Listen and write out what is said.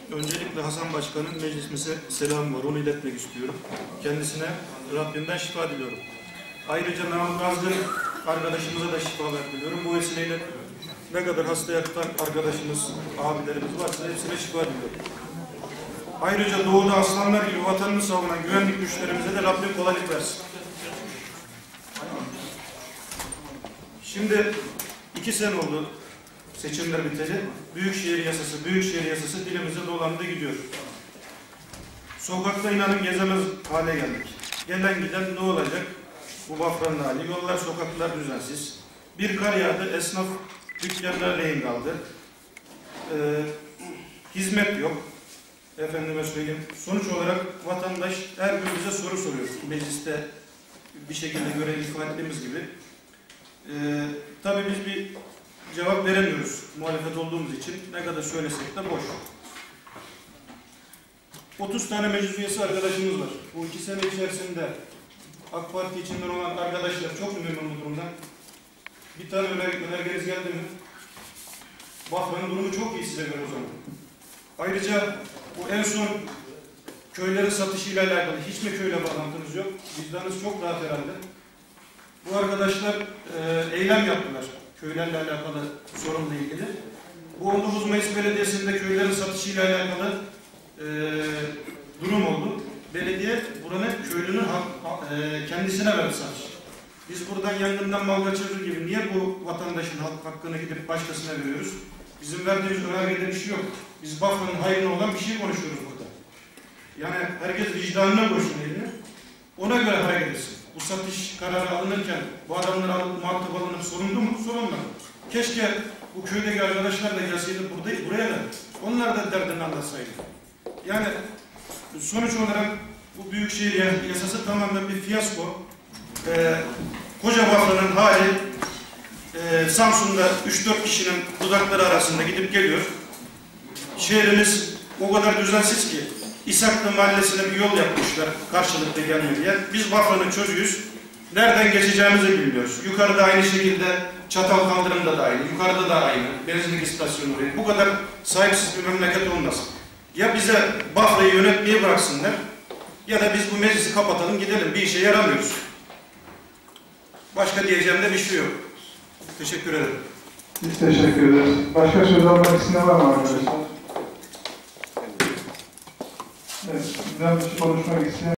Öncelikle Hasan Başkan'ın meclisimize selamı var. Onu iletmek istiyorum. Kendisine Rabbimden şifa diliyorum. Ayrıca Mahmut Nazgın arkadaşımıza da şifalar diliyorum. Bu vesileyle ne kadar hasta yatan arkadaşımız, abilerimiz varsa hepsine şifa diliyorum. Ayrıca doğuda aslanlar gibi vatanını savunan güvenlik güçlerimize de Rabbim kolaylık versin. Şimdi 2 sene oldu seçimler biteli. Büyükşehir yasası dilimize dolandı gidiyor. Sokakta inanın gezemez hale geldik. Gelen giden ne olacak? Bu Bafra'nın hali. Yollar, sokaklar düzensiz. Bir kar yağdı, esnaf dükkanlar rehin kaldı. Hizmet yok. Efendime söyleyeyim. Sonuç olarak vatandaş her gün bize soru soruyor. Mecliste bir şekilde görev ifade ettiğimiz gibi. Tabii biz bir cevap veremiyoruz muhalefet olduğumuz için. Ne kadar söylesek de boş. 30 tane meclis üyesi arkadaşımız var. Bu 2 sene içerisinde AK Parti içinden olan arkadaşlar çok memnun bu durumdan. Bir tane önergeniz geldi mi? Bafra'nın durumu çok iyi size göre o zaman. Ayrıca bu en son köylerin satışıyla alakalı hiç mi köyle bağlantınız yok? Vicdanınız çok rahat herhalde. Bu arkadaşlar eylem yaptılar köylerle alakalı sorunla ilgili. Bu 19 Mayıs Belediyesi'nde köylerin satışıyla alakalı durum oldu. Belediye buranın köylünün kendisine verdi satış. Biz buradan yangından mal kaçırır gibi niye bu vatandaşın hakkını gidip başkasına veriyoruz? Bizim verdiğimiz önergede bir şey yok. Biz Bafra'nın hayrına olan bir şey konuşuyoruz burada. Yani herkes vicdanına koysun elini. Ona göre hareket etsin. Bu satış kararı alınırken bu adamlar muhatap alınıp sorumlu mu? Sorumlu. Keşke bu köydeki arkadaşlar da gelseydi buraya da onlar da derdini anlatsaydı. Yani sonuç olarak bu Büyükşehir yasası tamamen bir fiyasko. Koca Bafra'nın hali Samsun'da 3-4 kişinin dudakları arasında gidip geliyor. Şehrimiz o kadar düzensiz ki İshaklı Mahallesi'ne bir yol yapmışlar karşılıklı gelmiyor diye. Biz Bafra'nın çocuğuyuz. Nereden geçeceğimizi bilmiyoruz. Yukarıda aynı şekilde Çatal Kaldırım'da da aynı. Yukarıda da aynı. Benzinlik istasyonu oraya. Bu kadar sahipsiz bir memleket olmaz. Ya bize Bafra'yı yönetmeyi bıraksınlar ya da biz bu meclisi kapatalım gidelim. Bir işe yaramıyoruz. Başka diyeceğim de bir şey yok. Teşekkür ederim. Biz teşekkür ederiz. Başka söz almak isteyen var mı arkadaşlar? Evet, bizden konuşmak isteyen